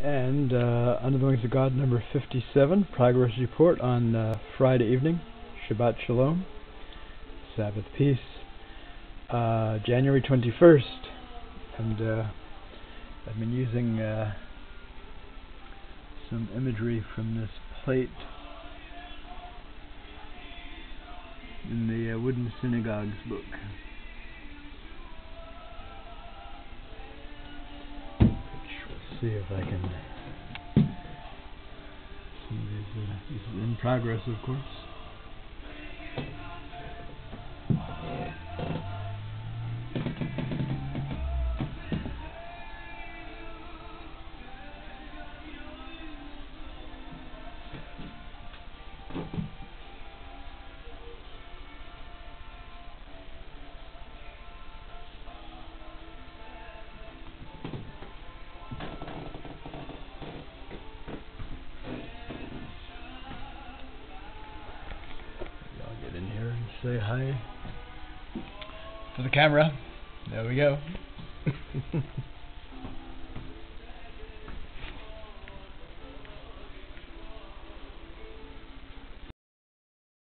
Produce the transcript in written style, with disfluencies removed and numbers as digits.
And Under the Wings of God, number 57, progress report on Friday evening, Shabbat Shalom, Sabbath peace, January 21st, and I've been using some imagery from this plate in the Wooden Synagogues book. See if I can. This is in progress, of course. Say hi to the camera. There we go.